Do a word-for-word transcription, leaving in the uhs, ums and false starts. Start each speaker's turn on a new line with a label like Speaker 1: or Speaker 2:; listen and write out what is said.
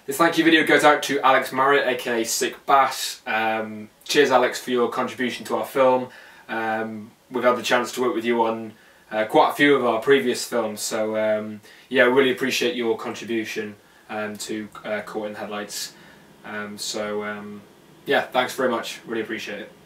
Speaker 1: This thank you video goes out to Alex Marriott, aka Sick Bass. Um, cheers Alex for your contribution to our film. Um, we've had the chance to work with you on uh, quite a few of our previous films, so um, yeah, really appreciate your contribution um, to uh, Caught in the Headlights. Um, so um, yeah, thanks very much, really appreciate it.